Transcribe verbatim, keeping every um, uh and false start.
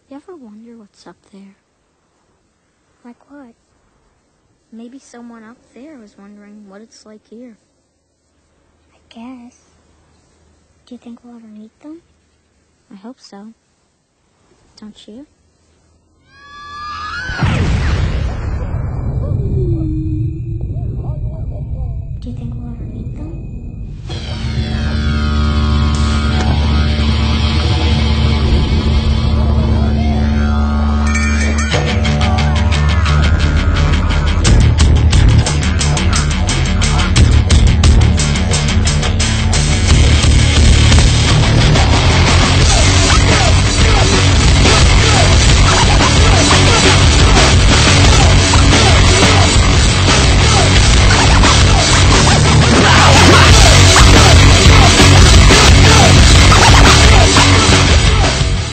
You ever wonder what's up there? Like what? Maybe someone up there was wondering what it's like here. I guess. Do you think we'll ever meet them? I hope so. Don't you? Do you think we'll